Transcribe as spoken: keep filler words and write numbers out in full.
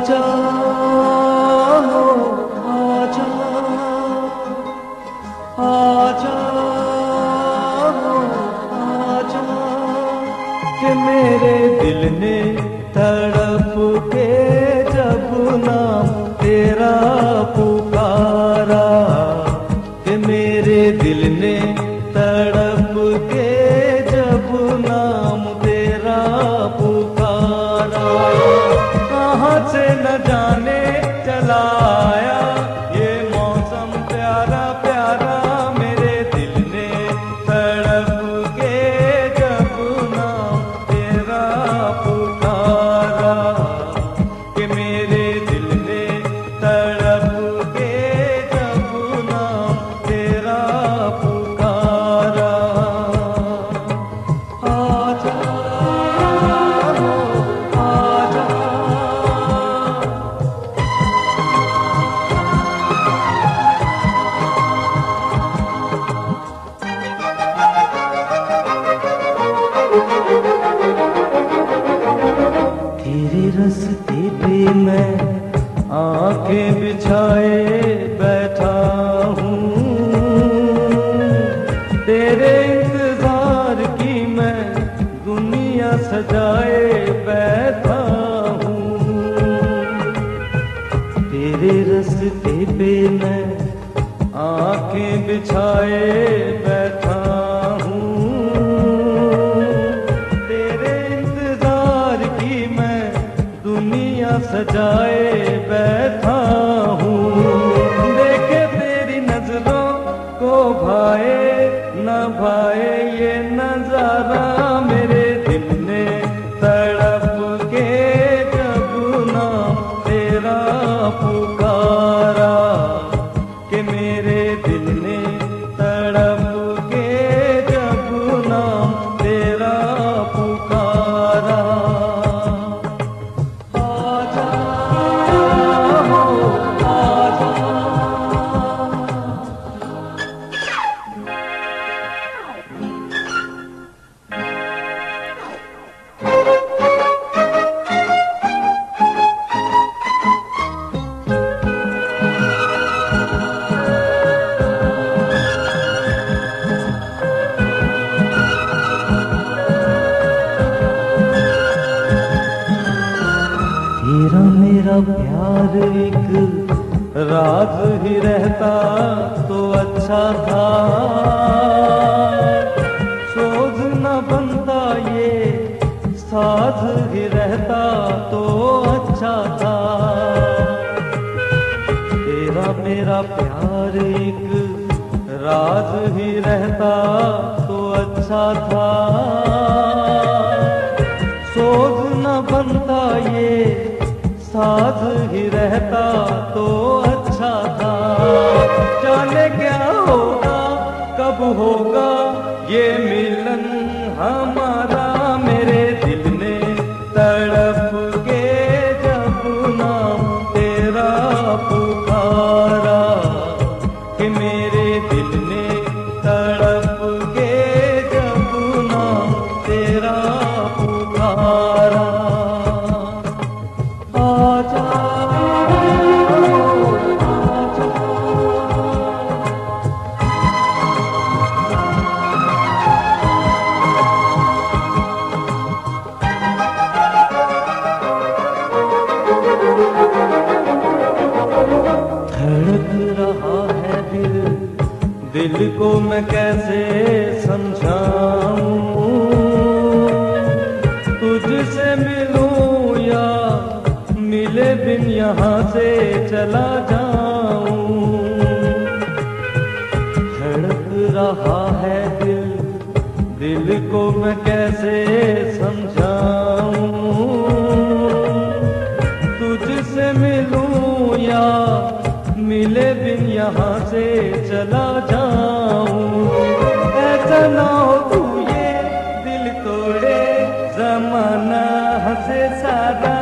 आजा हो आजा, आजा हो आजा, कि मेरे दिल ने तड़प के जब नाम तेरा पुकारा, कि मेरे दिल ने तड़प के जब नाम तेरा पुकारा, कहाँ से न जाने चला आया ये मौसम प्यारा प्यारा, मेरे दिल ने तड़प के जब नाम तेरा पुकारा, कि मेरे दिल ने तड़प के जब नाम तेरा पुकारा। आजा हो आजा, तेरे रास्ते पे मैं आंखें बिछाए बैठा हूँ, तेरे इंतजार की मैं दुनिया सजाए बैठा हूँ, तेरे रास्ते पे मैं आंखें बिछाए बैठा हूँ, तेरे इंतजार की मैं दुनिया सजाए बैठा हूँ, देखे तेरी नजरों को भाए न भाए ये नजारा, मेरे दिल ने तड़प के जब नाम तेरा पुकारा, कि मेरे दिल ने तड़प के जब नाम तेरा पुकारा। आजा हो आजा, तेरा मेरा प्यार एक राज ही रहता तो अच्छा था, सोच न बनता ये साथ ही रहता तो अच्छा था, तेरा मेरा प्यार एक राज ही रहता तो अच्छा था, सोच न बनता ये साथ ही रहता तो अच्छा था, जाने क्या होगा कब होगा ये मिलन हमारा, मेरे दिल ने तड़प के जब नाम तेरा पुकारा, कि मेरे दिल ने तड़प के जब नाम तेरा पुकारा। आजा हो आजा, धड़क रहा है दिल, दिल को मैं कैसे समझाऊं, तुझसे मिलूं या मिले बिन यहाँ से चला जाऊं, धड़क रहा है दिल, दिल को मैं कैसे समझाऊं, तुझसे मिलूं या मिले बिन यहाँ से चला जाऊं, ऐसा ना हो तू ये दिल तोड़े, जमाना हंसे सारा